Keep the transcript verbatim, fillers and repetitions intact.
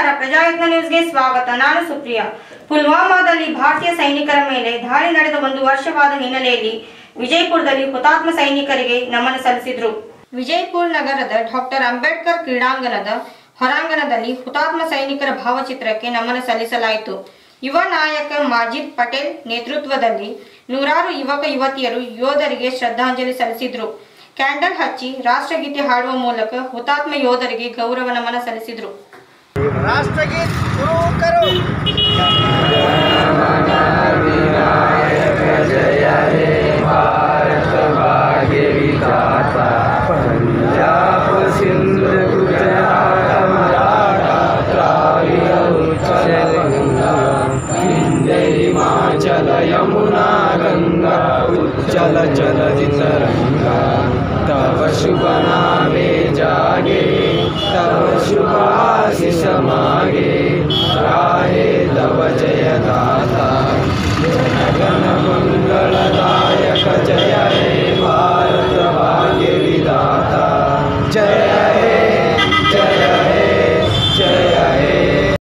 ನಮಸ್ಕಾರ, ಪ್ರಜಾಯತ್ನ ನ್ಯೂಸ್ಗೆ ಸ್ವಾಗತ. ನಾನು ಸುಪ್ರಿಯಾ. ಪುಲ್ವಾಮಾದಲ್ಲಿ ಭಾರತೀಯ ಸೈನಿಕರ ಮೇಲೆ ದಾಳಿ ನಡೆದ ಒಂದು ವರ್ಷವಾದ ಹಿನ್ನೆಲೆಯಲ್ಲಿ ವಿಜಯಪುರದಲ್ಲಿ ಹುತಾತ್ಮ ಸೈನಿಕರಿಗೆ ನಮನ ಸಲ್ಲಿಸಿದರು. ವಿಜಯಪುರ ನಗರದ ಡಾಕ್ಟರ್ ಅಂಬೇಡ್ಕರ್ ಕ್ರೀಡಾಂಗಣದ ಹೊರಾಂಗಣದಲ್ಲಿ ಹುತಾತ್ಮ ಸೈನಿಕರ ಭಾವಚಿತ್ರಕ್ಕೆ ನಮನ ಸಲ್ಲಿಸಲಾಯಿತು. ಯುವ ನಾಯಕ ಮಾಜಿದ್ ಪಟೇಲ್ ನೇತೃತ್ವದಲ್ಲಿ ನೂರಾರು ಯುವಕ ಯುವತಿಯರು ಯೋಧರಿಗೆ ಶ್ರದ್ಧಾಂಜಲಿ ಸಲ್ಲಿಸಿದರು. ಕ್ಯಾಂಡಲ್ ಹಚ್ಚಿ ರಾಷ್ಟ್ರಗೀತೆ ಹಾಡುವ ಮೂಲಕ ಹುತಾತ್ಮ ಯೋಧರಿಗೆ ಗೌರವ ನಮನ ಸಲ್ಲಿಸಿದರು. ರಾಷ್ಟ್ರಗೀತೆ ಶುರು ಕರೋ. ಜಯ ಹೇ ಭಾರತ ಭಾಗ್ಯ ವಿಧಾತಾ ಪಂಜಾಬ ಸಿಂಧ್ ಗುಜರಾತ ಮರಾಠಾ ದ್ರಾವಿಡ ಉತ್ಕಲ ಗಂಗಾ ಹಿಂದೆ ಹಿಮಾಚಲ ಯಮುನಾ ಗಂಗಾ ಉಜ್ಜಲ ಜಲಧಿ तरंगा तव शुभ नामे जागे तव शुभ आशीष